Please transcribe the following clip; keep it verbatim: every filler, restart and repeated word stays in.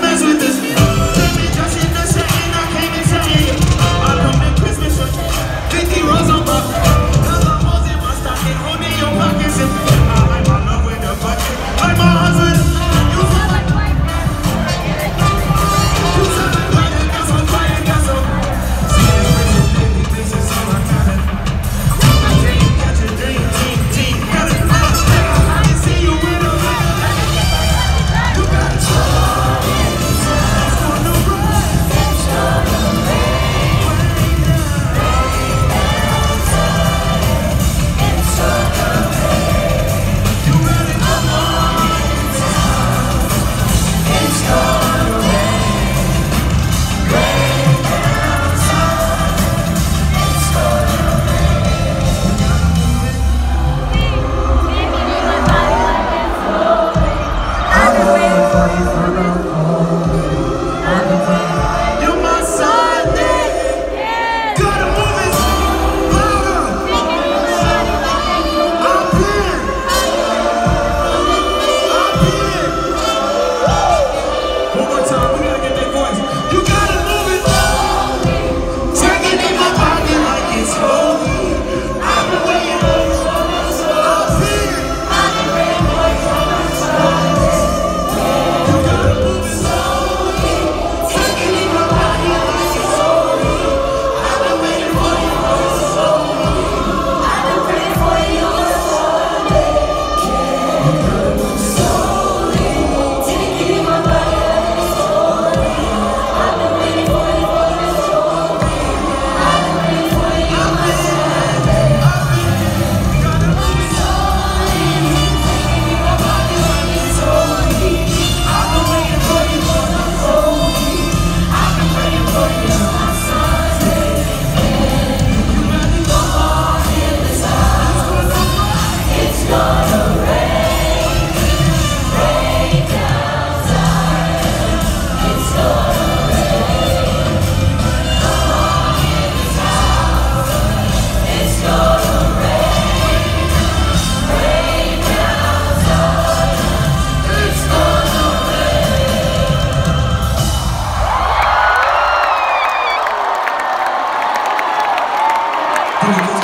mess with this. Let me just in the setting, I came in setting. I come to Christmas with fifty rolls on my. Cause I'm hoes in my stocking, hold in your pockets. And I like my love with the budget, like my husband. You sound like white man. You sound like white man, got some fire, got some. See this bitch is baby, this is all I got it. Got your dream, team, team, got it. I can see you with a man. You got it. It's gonna rain. It's gonna rain. It's gonna rain. You ready? Come on. It's gonna rain. Rain down some. It's gonna I've been waiting for you for the whole. I've been waiting. You're my Sunday. Gotta move it louder. I'm here. I'm here. One more time. We gotta get that voice. You gotta move it. Take it in my pocket like it's holy. I've been waiting. I'm here. I've been waiting for you for my Sunday. You gotta move it slowly. Take it in my pocket like it's holy. I've been waiting for you for so long. I've been waiting for you on Sunday. You gotta move it slowly. Take it in my pocket like it's holy. I've been waiting for you for so long. I've been waiting for you on Sunday. You gotta move it slowly. Take it in my pocket like it's holy. I've been waiting for you for the holy. I've been waiting for you on Sunday. You ready? Come on in this house. It's gonna rain, rain down Zion. It's gonna rain. Come on in this house. It's gonna rain, rain down Zion. It's gonna rain.